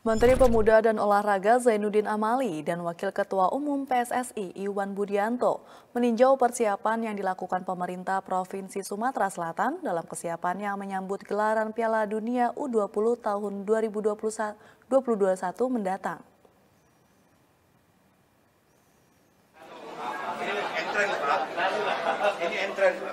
Menteri Pemuda dan Olahraga Zainuddin Amali dan Wakil Ketua Umum PSSI Iwan Budianto meninjau persiapan yang dilakukan pemerintah Provinsi Sumatera Selatan dalam kesiapannya menyambut gelaran Piala Dunia U20 tahun 2021 mendatang. Ini entren, Pak.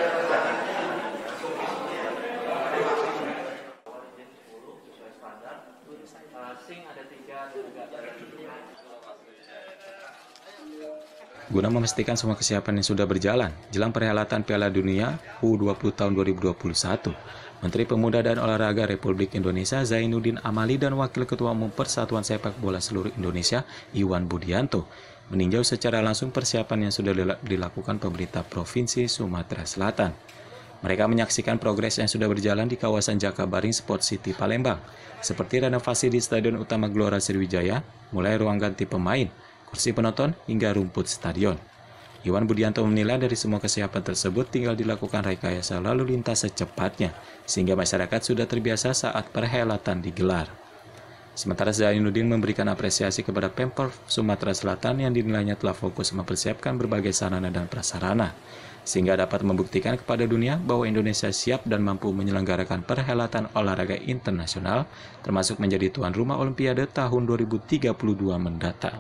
Guna memastikan semua kesiapan yang sudah berjalan jelang perhelatan Piala Dunia U20 tahun 2021, Menteri Pemuda dan Olahraga Republik Indonesia Zainuddin Amali dan Wakil Ketua Umum Persatuan Sepak Bola Seluruh Indonesia Iwan Budianto meninjau secara langsung persiapan yang sudah dilakukan pemerintah Provinsi Sumatera Selatan. Mereka menyaksikan progres yang sudah berjalan di kawasan Jakabaring Sport City Palembang, seperti renovasi di Stadion Utama Gelora Sriwijaya, mulai ruang ganti pemain, kursi penonton, hingga rumput stadion. Iwan Budianto menilai dari semua kesiapan tersebut tinggal dilakukan rekayasa lalu lintas secepatnya, sehingga masyarakat sudah terbiasa saat perhelatan digelar. Sementara Zainuddin memberikan apresiasi kepada Pemprov Sumatera Selatan yang dinilainya telah fokus mempersiapkan berbagai sarana dan prasarana, sehingga dapat membuktikan kepada dunia bahwa Indonesia siap dan mampu menyelenggarakan perhelatan olahraga internasional, termasuk menjadi tuan rumah Olimpiade tahun 2032 mendatang.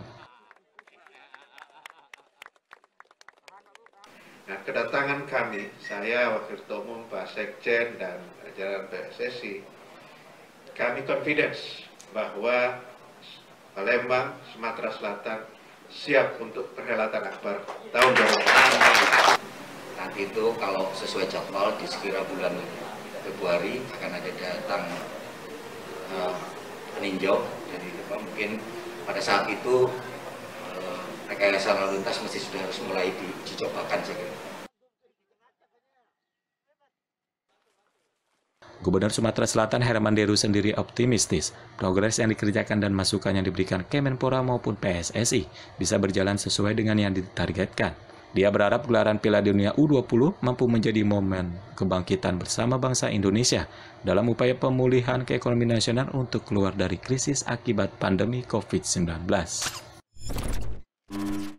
Nah, kedatangan kami, saya, Wakil Ketua Umum, Pak Sekjen, dan jajaran PSSI, kami confidence bahwa Palembang, Sumatera Selatan siap untuk perhelatan akbar tahun 2020. Nanti itu kalau sesuai jadwal di sekira bulan Februari akan ada datang peninjau, jadi mungkin pada saat itu rekayasa lalu lintas mesti sudah harus mulai dicobakan saya kira. Gubernur Sumatera Selatan Herman Deru sendiri optimistis progres yang dikerjakan dan masukan yang diberikan Kemenpora maupun PSSI bisa berjalan sesuai dengan yang ditargetkan. Dia berharap gelaran Piala Dunia U20 mampu menjadi momen kebangkitan bersama bangsa Indonesia dalam upaya pemulihan keekonomian nasional untuk keluar dari krisis akibat pandemi COVID-19.